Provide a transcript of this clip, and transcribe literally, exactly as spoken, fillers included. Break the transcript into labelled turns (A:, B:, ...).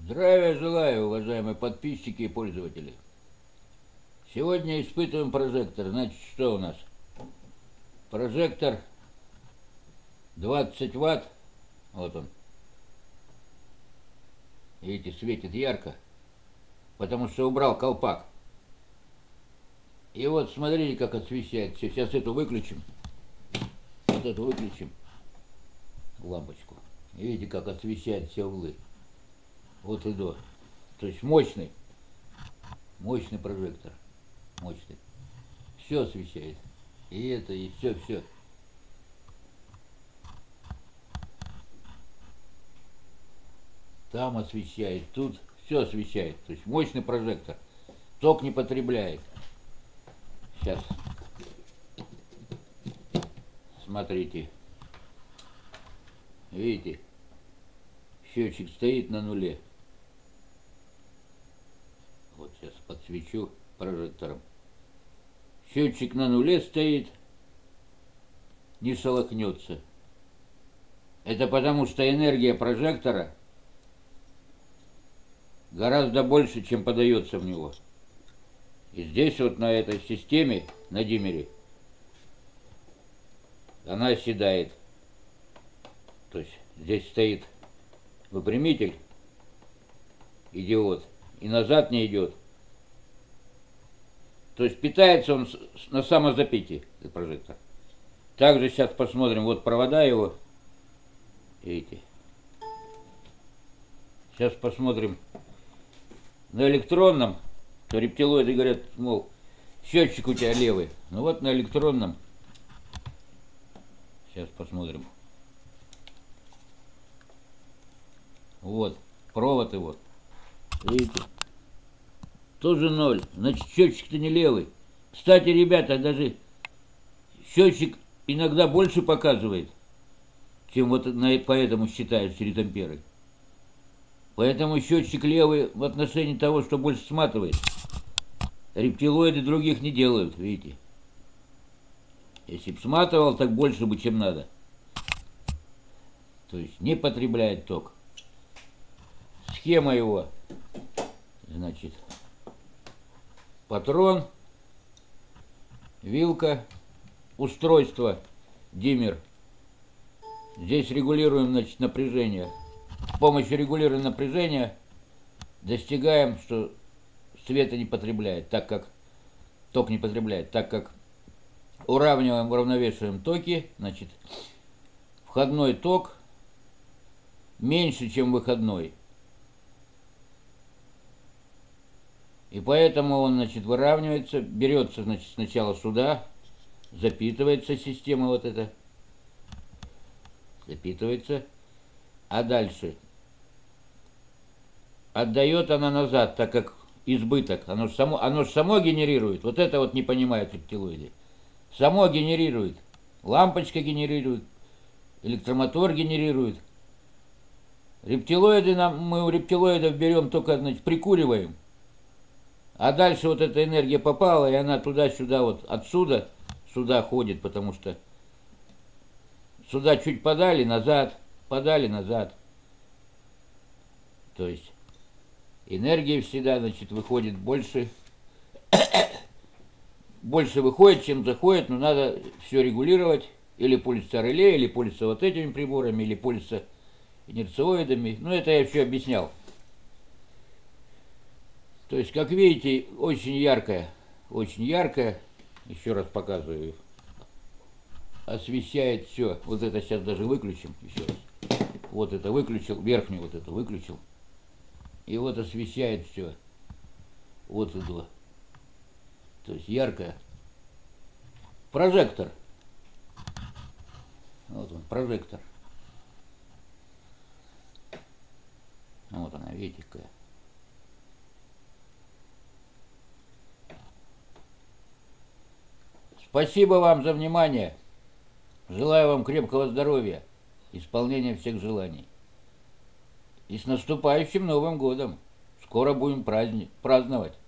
A: Здравия желаю, уважаемые подписчики и пользователи. Сегодня испытываем прожектор. Значит, что у нас? Прожектор двадцать ватт. Вот он. Видите, светит ярко, потому что убрал колпак. И вот смотрите, как освещает. Сейчас эту выключим. Вот эту выключим. Лампочку. И видите, как освещает все углы. Вот и до. То есть мощный. Мощный прожектор. Мощный. Все освещает. И это, и все, все. Там освещает, тут все освещает. То есть мощный прожектор. Ток не потребляет. Сейчас. Смотрите. Видите? Счетчик стоит на нуле. Вот сейчас подсвечу прожектором. Счетчик на нуле стоит, не шелохнется. Это потому, что энергия прожектора гораздо больше, чем подается в него. И здесь вот на этой системе, на диммере, она оседает. То есть здесь стоит выпрямитель и диод, и назад не идет. То есть питается он на самозапитии, этот прожектор. Также сейчас посмотрим, вот провода его, видите. Сейчас посмотрим на электронном, то рептилоиды говорят, мол, счетчик у тебя левый. Ну вот на электронном, сейчас посмотрим. Вот, провод и вот. Видите? Тоже ноль. Значит, счетчик-то не левый. Кстати, ребята, даже счетчик иногда больше показывает, чем вот на, поэтому считают через амперы. Поэтому счетчик левый в отношении того, что больше сматывает. Рептилоиды других не делают, видите. Если бы сматывал, так больше бы, чем надо. То есть не потребляет ток. Схема его, значит, патрон, вилка, устройство, диммер. Здесь регулируем, значит, напряжение. С помощью регулирования напряжения достигаем, что света не потребляет, так как ток не потребляет, так как уравниваем, уравновешиваем токи, значит, входной ток меньше, чем выходной. И поэтому он, значит, выравнивается, берется, значит, сначала сюда, запитывается система вот эта, запитывается, а дальше отдает она назад, так как избыток, оно же само, оно же само генерирует, вот это вот не понимают рептилоиды, само генерирует, лампочка генерирует, электромотор генерирует. Рептилоиды, нам, мы у рептилоидов берем только, значит, прикуриваем. А дальше вот эта энергия попала, и она туда-сюда, вот отсюда, сюда ходит, потому что сюда чуть подали, назад, подали, назад. То есть энергия всегда, значит, выходит больше, больше выходит, чем заходит, но надо все регулировать, или пользоваться реле, или пользоваться вот этими приборами, или пользоваться инерциоидами. Ну, это я все объяснял. То есть, как видите, очень яркая, очень яркая, еще раз показываю, освещает все. Вот это сейчас даже выключим, еще раз. Вот это выключил, верхнюю вот эту выключил. И вот освещает все. Вот и до. То есть, яркая. Прожектор. Вот он, прожектор. Вот она, видите, какая. Спасибо вам за внимание. Желаю вам крепкого здоровья, исполнения всех желаний. И с наступающим Новым годом. Скоро будем праздник, праздновать.